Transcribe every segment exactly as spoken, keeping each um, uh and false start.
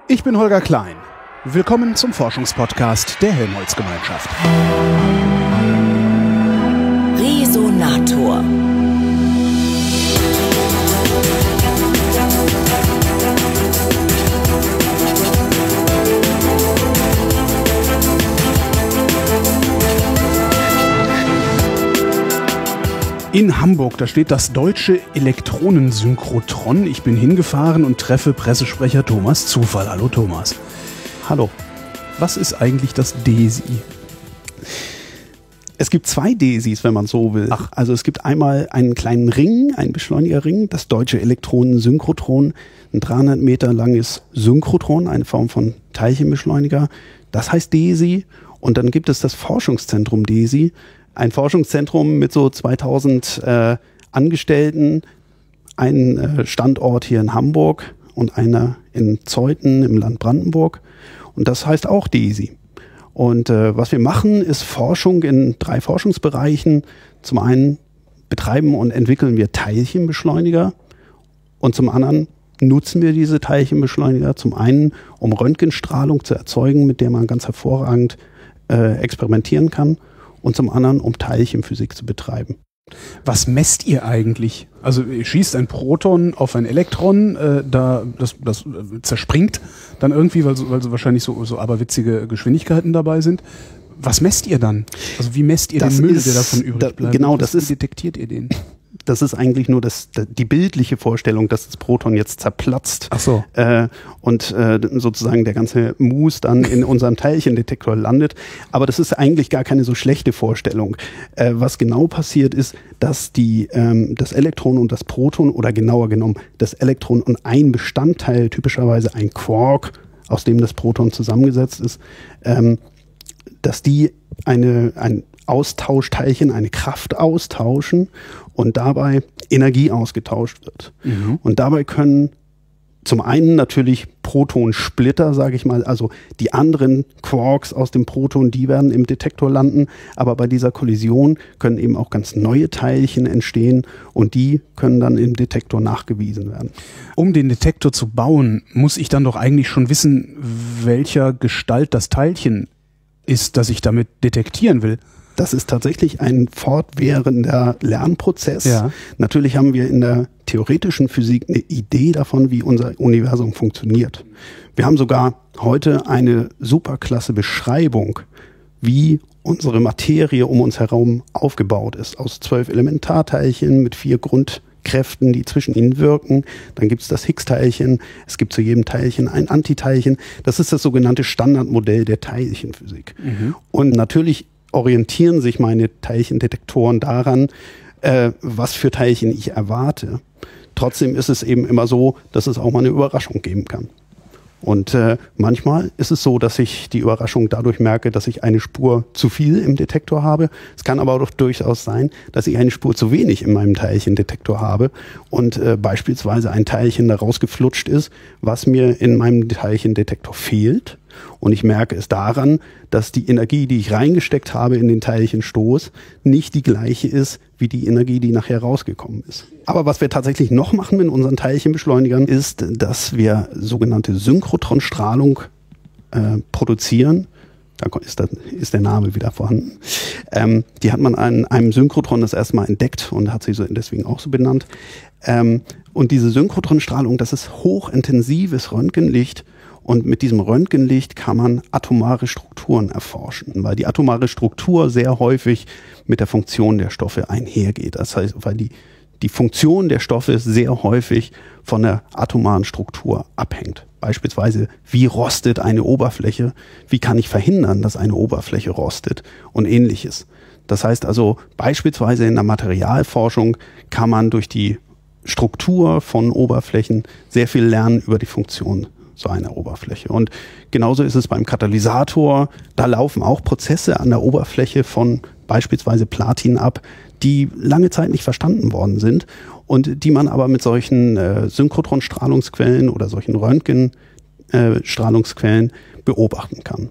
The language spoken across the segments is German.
Ich bin Holger Klein. Willkommen zum Forschungspodcast der Helmholtz-Gemeinschaft. Resonator. In Hamburg, da steht das deutsche Elektronensynchrotron. Ich bin hingefahren und treffe Pressesprecher Thomas Zufall. Hallo Thomas. Hallo. Was ist eigentlich das DESI? Es gibt zwei DESIs, wenn man so will. Ach. Also es gibt einmal einen kleinen Ring, einen Beschleunigerring, das deutsche Elektronensynchrotron, ein dreihundert Meter langes Synchrotron, eine Form von Teilchenbeschleuniger. Das heißt DESI. Und dann gibt es das Forschungszentrum DESI. Ein Forschungszentrum mit so zweitausend äh, Angestellten, ein äh, Standort hier in Hamburg und einer in Zeuthen im Land Brandenburg. Und das heißt auch DESI. Und äh, was wir machen, ist Forschung in drei Forschungsbereichen. Zum einen betreiben und entwickeln wir Teilchenbeschleuniger und zum anderen nutzen wir diese Teilchenbeschleuniger zum einen, um Röntgenstrahlung zu erzeugen, mit der man ganz hervorragend äh, experimentieren kann. Und zum anderen, um Teilchenphysik zu betreiben. Was messt ihr eigentlich? Also ihr schießt ein Proton auf ein Elektron, äh, da das, das äh, zerspringt dann irgendwie, weil so, weil so wahrscheinlich so, so aberwitzige Geschwindigkeiten dabei sind. Was messt ihr dann? Also wie messt ihr das den Müll, ist, der davon übrig bleibt? Da, genau, das wie ist, detektiert ihr den? Das ist eigentlich nur das, die bildliche Vorstellung, dass das Proton jetzt zerplatzt. Ach so. Äh, und äh, sozusagen der ganze Mus dann in unserem Teilchendetektor landet. Aber das ist eigentlich gar keine so schlechte Vorstellung. Äh, was genau passiert ist, dass die, ähm, das Elektron und das Proton, oder genauer genommen das Elektron und ein Bestandteil, typischerweise ein Quark, aus dem das Proton zusammengesetzt ist, ähm, dass die eine, ein Austauschteilchen, eine Kraft austauschen und dabei Energie ausgetauscht wird. Mhm. Und dabei können zum einen natürlich Protonsplitter, sage ich mal, also die anderen Quarks aus dem Proton, die werden im Detektor landen, aber bei dieser Kollision können eben auch ganz neue Teilchen entstehen und die können dann im Detektor nachgewiesen werden. Um den Detektor zu bauen, muss ich dann doch eigentlich schon wissen, welcher Gestalt das Teilchen ist, das ich damit detektieren will. Das ist tatsächlich ein fortwährender Lernprozess. Ja. Natürlich haben wir in der theoretischen Physik eine Idee davon, wie unser Universum funktioniert. Wir haben sogar heute eine superklasse Beschreibung, wie unsere Materie um uns herum aufgebaut ist. Aus zwölf Elementarteilchen mit vier Grundkräften, die zwischen ihnen wirken. Dann gibt es das Higgs-Teilchen. Es gibt zu jedem Teilchen ein Antiteilchen. Das ist das sogenannte Standardmodell der Teilchenphysik. Mhm. Und natürlich orientieren sich meine Teilchendetektoren daran, äh, was für Teilchen ich erwarte. Trotzdem ist es eben immer so, dass es auch mal eine Überraschung geben kann. Und äh, manchmal ist es so, dass ich die Überraschung dadurch merke, dass ich eine Spur zu viel im Detektor habe. Es kann aber auch durchaus sein, dass ich eine Spur zu wenig in meinem Teilchendetektor habe und äh, beispielsweise ein Teilchen da rausgeflutscht ist, was mir in meinem Teilchendetektor fehlt. Und ich merke es daran, dass die Energie, die ich reingesteckt habe in den Teilchenstoß, nicht die gleiche ist wie die Energie, die nachher rausgekommen ist. Aber was wir tatsächlich noch machen mit unseren Teilchenbeschleunigern, ist, dass wir sogenannte Synchrotronstrahlung äh, produzieren. Da ist, das, ist der Name wieder vorhanden. Ähm, die hat man an einem Synchrotron das erste Mal entdeckt und hat sie so deswegen auch so benannt. Ähm, und diese Synchrotronstrahlung, das ist hochintensives Röntgenlicht. Und mit diesem Röntgenlicht kann man atomare Strukturen erforschen, weil die atomare Struktur sehr häufig mit der Funktion der Stoffe einhergeht. Das heißt, weil die, die Funktion der Stoffe sehr häufig von der atomaren Struktur abhängt. Beispielsweise, wie rostet eine Oberfläche? Wie kann ich verhindern, dass eine Oberfläche rostet? Und ähnliches. Das heißt also, beispielsweise in der Materialforschung kann man durch die Struktur von Oberflächen sehr viel lernen über die Funktion so einer Oberfläche. Und genauso ist es beim Katalysator. Da laufen auch Prozesse an der Oberfläche von beispielsweise Platin ab, die lange Zeit nicht verstanden worden sind und die man aber mit solchen äh, Synchrotronstrahlungsquellen oder solchen Röntgenstrahlungsquellen äh, beobachten kann.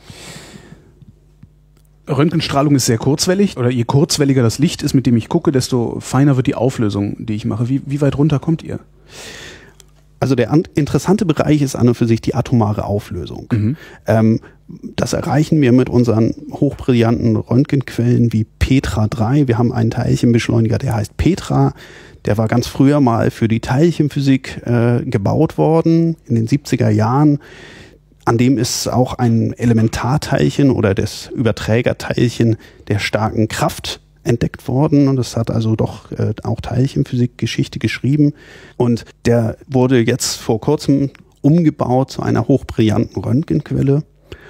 Röntgenstrahlung ist sehr kurzwellig, oder je kurzwelliger das Licht ist, mit dem ich gucke, desto feiner wird die Auflösung, die ich mache. Wie, wie weit runter kommt ihr? Also der an, interessante Bereich ist an und für sich die atomare Auflösung. Mhm. Ähm, das erreichen wir mit unseren hochbrillanten Röntgenquellen wie Petra drei. Wir haben einen Teilchenbeschleuniger, der heißt Petra. Der war ganz früher mal für die Teilchenphysik äh, gebaut worden, in den siebziger Jahren. An dem ist auch ein Elementarteilchen oder das Überträgerteilchen der starken Kraft entdeckt worden, und das hat also doch äh, auch Teilchenphysik-Geschichte geschrieben, und der wurde jetzt vor kurzem umgebaut zu einer hochbrillanten Röntgenquelle,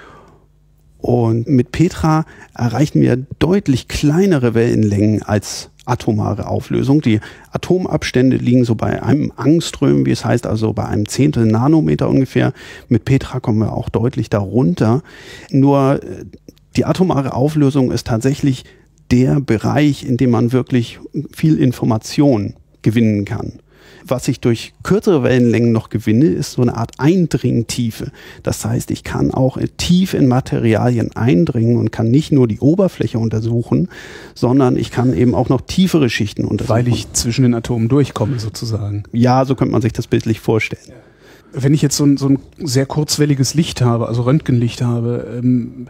und mit Petra erreichen wir deutlich kleinere Wellenlängen als atomare Auflösung. Die Atomabstände liegen so bei einem Angström, wie es heißt, also bei einem Zehntel Nanometer ungefähr. Mit Petra kommen wir auch deutlich darunter. Nur die atomare Auflösung ist tatsächlich der Bereich, in dem man wirklich viel Information gewinnen kann. Was ich durch kürzere Wellenlängen noch gewinne, ist so eine Art Eindringtiefe. Das heißt, ich kann auch tief in Materialien eindringen und kann nicht nur die Oberfläche untersuchen, sondern ich kann eben auch noch tiefere Schichten untersuchen. Weil ich zwischen den Atomen durchkomme, sozusagen. Ja, so könnte man sich das bildlich vorstellen. Wenn ich jetzt so ein, so ein sehr kurzwelliges Licht habe, also Röntgenlicht habe, ähm,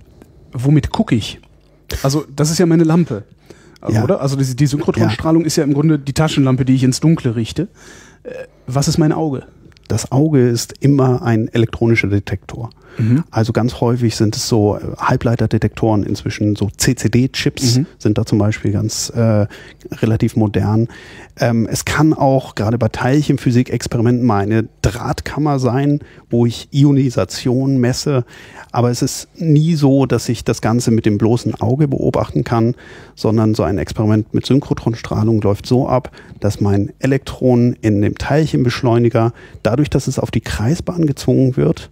womit gucke ich? Also das ist ja meine Lampe. Ja. Oder? Also die, die Synchrotronstrahlung ja. ist ja im Grunde die Taschenlampe, die ich ins Dunkle richte. Äh, was ist mein Auge? Das Auge ist immer ein elektronischer Detektor. Mhm. Also ganz häufig sind es so Halbleiterdetektoren, inzwischen so C C D-Chips mhm. sind da zum Beispiel ganz äh, relativ modern. Ähm, es kann auch gerade bei Teilchenphysik-Experimenten mal eine Drahtkammer sein, wo ich Ionisation messe. Aber es ist nie so, dass ich das Ganze mit dem bloßen Auge beobachten kann, sondern so ein Experiment mit Synchrotronstrahlung läuft so ab, dass mein Elektron in dem Teilchenbeschleuniger, dadurch, dass es auf die Kreisbahn gezwungen wird,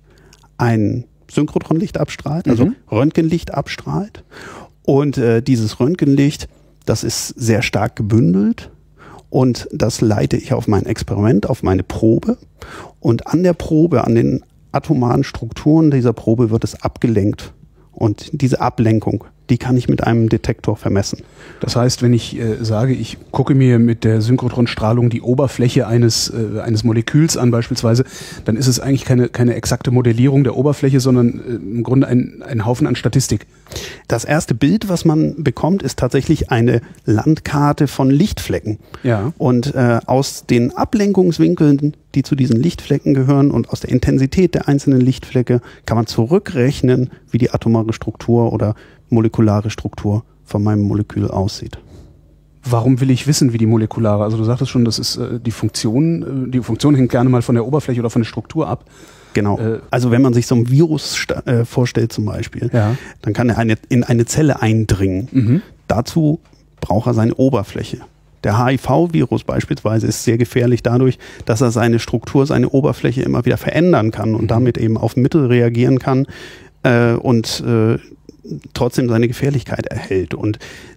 ein Synchrotronlicht abstrahlt, also mhm. Röntgenlicht abstrahlt. Und äh, dieses Röntgenlicht, das ist sehr stark gebündelt, und das leite ich auf mein Experiment, auf meine Probe. Und an der Probe, an den atomaren Strukturen dieser Probe wird es abgelenkt. Und diese Ablenkung, die kann ich mit einem Detektor vermessen. Das heißt, wenn ich äh, sage, ich gucke mir mit der Synchrotronstrahlung die Oberfläche eines, äh, eines Moleküls an beispielsweise, dann ist es eigentlich keine, keine exakte Modellierung der Oberfläche, sondern äh, im Grunde ein, ein Haufen an Statistik. Das erste Bild, was man bekommt, ist tatsächlich eine Landkarte von Lichtflecken. Ja. Und äh, aus den Ablenkungswinkeln, die zu diesen Lichtflecken gehören, und aus der Intensität der einzelnen Lichtflecke kann man zurückrechnen, wie die atomare Struktur oder molekulare Struktur von meinem Molekül aussieht. Warum will ich wissen, wie die molekulare, also du sagtest schon, das ist äh, die Funktion, äh, die Funktion hängt gerne mal von der Oberfläche oder von der Struktur ab. Genau. Äh, also wenn man sich so ein Virus äh, vorstellt zum Beispiel, ja. dann kann er eine, in eine Zelle eindringen. Mhm. Dazu braucht er seine Oberfläche. Der H I V-Virus beispielsweise ist sehr gefährlich dadurch, dass er seine Struktur, seine Oberfläche immer wieder verändern kann und mhm. damit eben auf Mittel reagieren kann äh, und äh, trotzdem seine Gefährlichkeit erhält. Und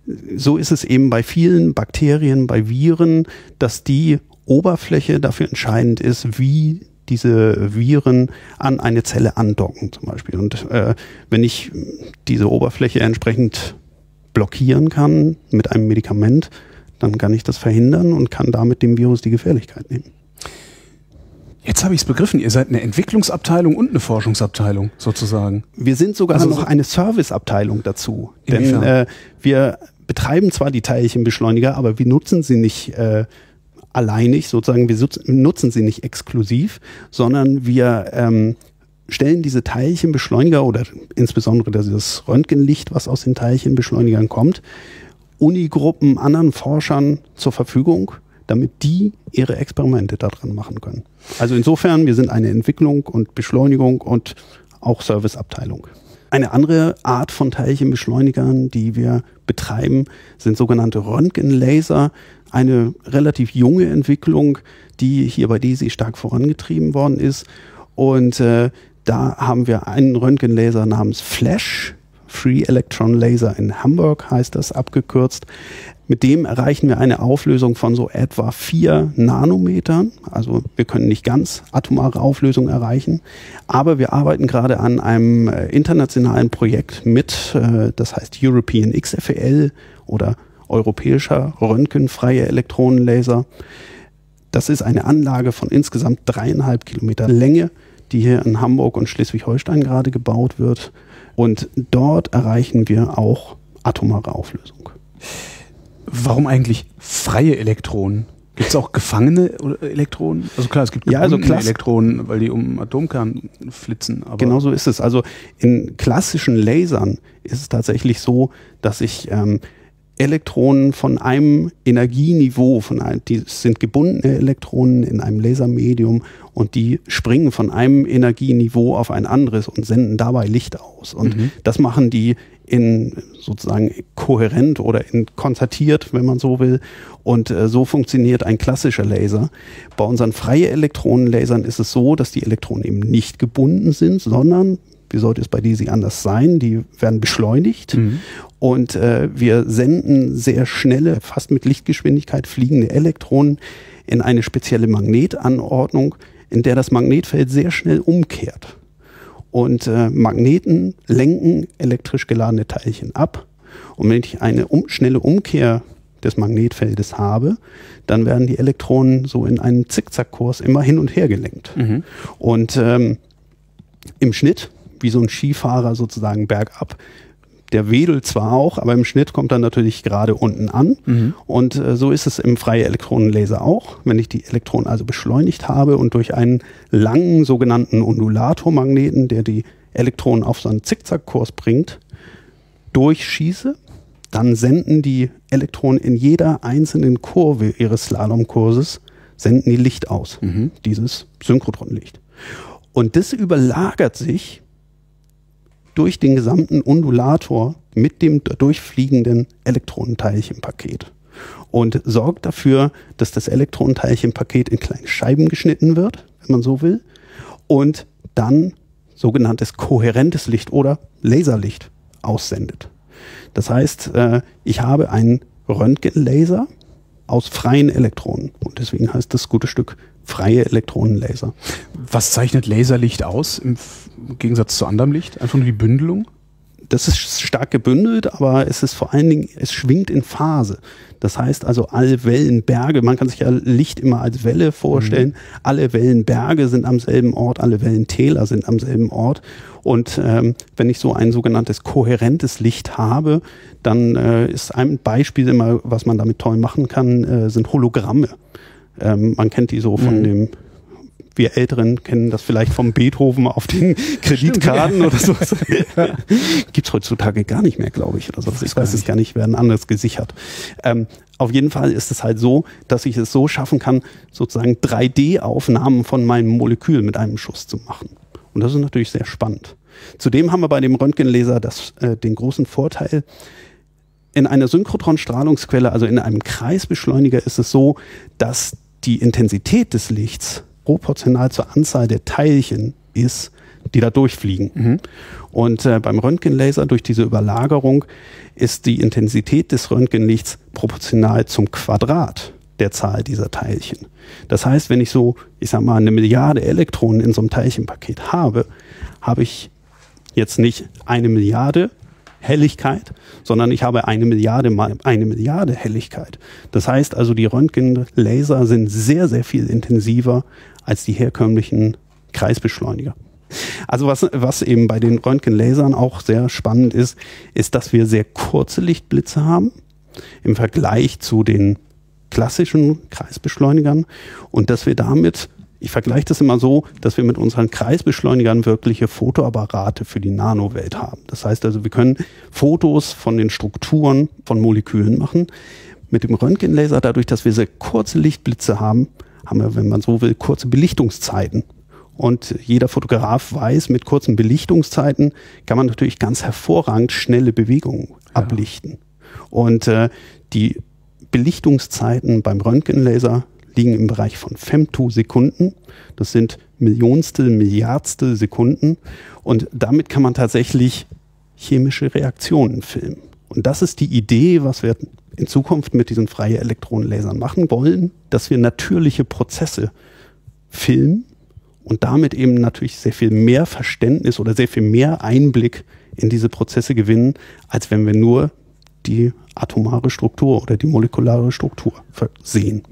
so ist es eben bei vielen Bakterien, bei Viren, dass die Oberfläche dafür entscheidend ist, wie diese Viren an eine Zelle andocken zum Beispiel. Und äh, wenn ich diese Oberfläche entsprechend blockieren kann mit einem Medikament, dann kann ich das verhindern und kann damit dem Virus die Gefährlichkeit nehmen. Jetzt habe ich es begriffen, ihr seid eine Entwicklungsabteilung und eine Forschungsabteilung sozusagen. Wir sind sogar also noch so eine Serviceabteilung dazu. Denn äh, wir betreiben zwar die Teilchenbeschleuniger, aber wir nutzen sie nicht äh, alleinig, sozusagen, wir nutzen sie nicht exklusiv, sondern wir ähm, stellen diese Teilchenbeschleuniger oder insbesondere dieses Röntgenlicht, was aus den Teilchenbeschleunigern kommt, Unigruppen, anderen Forschern zur Verfügung, damit die ihre Experimente daran machen können. Also insofern, wir sind eine Entwicklung und Beschleunigung und auch Serviceabteilung. Eine andere Art von Teilchenbeschleunigern, die wir betreiben, sind sogenannte Röntgenlaser. Eine relativ junge Entwicklung, die hier bei D E S I stark vorangetrieben worden ist. Und äh, da haben wir einen Röntgenlaser namens Flash, Free Electron Laser in Hamburg heißt das abgekürzt. Mit dem erreichen wir eine Auflösung von so etwa vier Nanometern. Also wir können nicht ganz atomare Auflösung erreichen, aber wir arbeiten gerade an einem äh, internationalen Projekt mit, äh, das heißt European X F E L oder Europäischer Röntgenfreie Elektronenlaser. das ist eine Anlage von insgesamt dreieinhalb Kilometer Länge, die hier in Hamburg und Schleswig-Holstein gerade gebaut wird. Und dort erreichen wir auch atomare Auflösung. Warum eigentlich freie Elektronen? Gibt es auch gefangene Elektronen? Also klar, es gibt gebundene ja, also Klass- Elektronen, weil die um einen Atomkern flitzen. Aber genau so ist es. Also in klassischen Lasern ist es tatsächlich so, dass ich ähm, Elektronen von einem Energieniveau, von einem, die sind gebundene Elektronen in einem Lasermedium und die springen von einem Energieniveau auf ein anderes und senden dabei Licht aus. Und mhm. das machen die in sozusagen kohärent oder in konzertiert, wenn man so will. Und äh, so funktioniert ein klassischer Laser. Bei unseren freien Elektronenlasern ist es so, dass die Elektronen eben nicht gebunden sind, sondern, wie sollte es bei D S I anders sein, die werden beschleunigt. Mhm. Und äh, wir senden sehr schnelle, fast mit Lichtgeschwindigkeit fliegende Elektronen in eine spezielle Magnetanordnung, in der das Magnetfeld sehr schnell umkehrt. Und äh, Magneten lenken elektrisch geladene Teilchen ab. Und wenn ich eine um, schnelle Umkehr des Magnetfeldes habe, dann werden die Elektronen so in einen Zickzackkurs immer hin und her gelenkt. Mhm. Und ähm, im Schnitt, wie so ein Skifahrer sozusagen bergab, der wedelt zwar auch, aber im Schnitt kommt er natürlich gerade unten an. Mhm. Und äh, so ist es im freien Elektronenlaser auch. Wenn ich die Elektronen also beschleunigt habe und durch einen langen sogenannten Undulatormagneten, der die Elektronen auf so einen Zickzackkurs bringt, durchschieße, dann senden die Elektronen in jeder einzelnen Kurve ihres Slalomkurses, senden die Licht aus, mhm. dieses Synchrotronlicht. Und das überlagert sich durch den gesamten Undulator mit dem durchfliegenden Elektronenteilchenpaket und sorgt dafür, dass das Elektronenteilchenpaket in kleine Scheiben geschnitten wird, wenn man so will, und dann sogenanntes kohärentes Licht oder Laserlicht aussendet. Das heißt, ich habe einen Röntgenlaser aus freien Elektronen und deswegen heißt das gute Stück freie Elektronenlaser. Was zeichnet Laserlicht aus im Gegensatz zu anderem Licht? Einfach nur die Bündelung? Das ist stark gebündelt, aber es ist vor allen Dingen, es schwingt in Phase. Das heißt also, alle Wellenberge, man kann sich ja Licht immer als Welle vorstellen, mhm. alle Wellenberge sind am selben Ort, alle Wellentäler sind am selben Ort. Und ähm, wenn ich so ein sogenanntes kohärentes Licht habe, dann äh, ist ein Beispiel immer, was man damit toll machen kann, äh, sind Hologramme. Ähm, man kennt die so von mhm. dem, wir Älteren kennen das vielleicht vom Beethoven auf den Kreditkarten oder so. Gibt's heutzutage gar nicht mehr, glaube ich. Oder so. Ich weiß es gar nicht, werden anders gesichert. Ähm, auf jeden Fall ist es halt so, dass ich es so schaffen kann, sozusagen drei D Aufnahmen von meinem Molekül mit einem Schuss zu machen. Und das ist natürlich sehr spannend. Zudem haben wir bei dem Röntgenlaser das, äh, den großen Vorteil, in einer Synchrotron-Strahlungsquelle, also in einem Kreisbeschleuniger, ist es so, dass die Intensität des Lichts proportional zur Anzahl der Teilchen ist, die da durchfliegen. Mhm. Und äh, beim Röntgenlaser durch diese Überlagerung ist die Intensität des Röntgenlichts proportional zum Quadrat der Zahl dieser Teilchen. Das heißt, wenn ich so, ich sag mal, eine Milliarde Elektronen in so einem Teilchenpaket habe, habe ich jetzt nicht eine Milliarde Helligkeit, sondern ich habe eine Milliarde mal eine Milliarde Helligkeit. Das heißt also, die Röntgenlaser sind sehr, sehr viel intensiver als die herkömmlichen Kreisbeschleuniger. Also was, was eben bei den Röntgenlasern auch sehr spannend ist, ist, dass wir sehr kurze Lichtblitze haben im Vergleich zu den klassischen Kreisbeschleunigern und dass wir damit, ich vergleiche das immer so, dass wir mit unseren Kreisbeschleunigern wirkliche Fotoapparate für die Nanowelt haben. Das heißt also, wir können Fotos von den Strukturen von Molekülen machen. Mit dem Röntgenlaser, dadurch, dass wir sehr kurze Lichtblitze haben, haben wir, wenn man so will, kurze Belichtungszeiten. Und jeder Fotograf weiß, mit kurzen Belichtungszeiten kann man natürlich ganz hervorragend schnelle Bewegungen ja. ablichten. Und äh, die Belichtungszeiten beim Röntgenlaser liegen im Bereich von Femtosekunden. Das sind Millionstel, Milliardstel Sekunden. Und damit kann man tatsächlich chemische Reaktionen filmen. Und das ist die Idee, was wir in Zukunft mit diesen freien Elektronenlasern machen wollen, dass wir natürliche Prozesse filmen und damit eben natürlich sehr viel mehr Verständnis oder sehr viel mehr Einblick in diese Prozesse gewinnen, als wenn wir nur die atomare Struktur oder die molekulare Struktur sehen.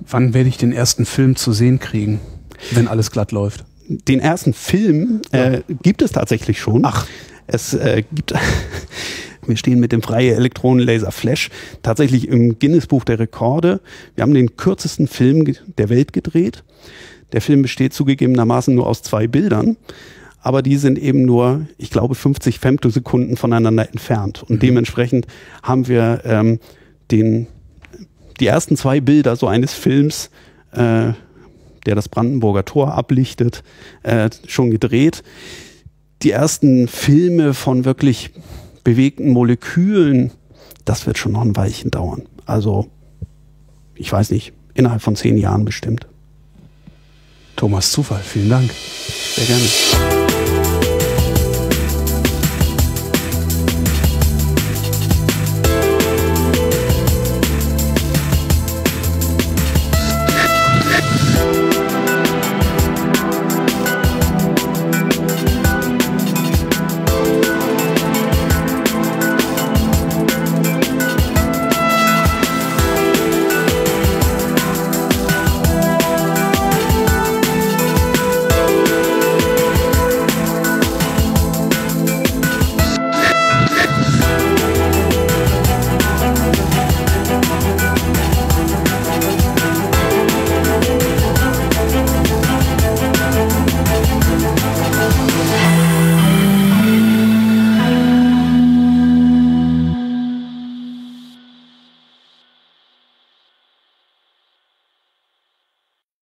Wann werde ich den ersten Film zu sehen kriegen, wenn alles glatt läuft? Den ersten Film äh, ja. gibt es tatsächlich schon. Ach. Es äh, gibt, wir stehen mit dem freien Elektronenlaser Flash tatsächlich im Guinness-Buch der Rekorde. Wir haben den kürzesten Film der Welt gedreht. Der Film besteht zugegebenermaßen nur aus zwei Bildern, aber die sind eben nur, ich glaube, fünfzig Femtosekunden voneinander entfernt. Und mhm. dementsprechend haben wir ähm, den, die ersten zwei Bilder so eines Films, äh, der das Brandenburger Tor ablichtet, äh, schon gedreht. Die ersten Filme von wirklich bewegten Molekülen, das wird schon noch ein Weilchen dauern. Also, ich weiß nicht, innerhalb von zehn Jahren bestimmt. Thomas Zufall, vielen Dank. Sehr gerne.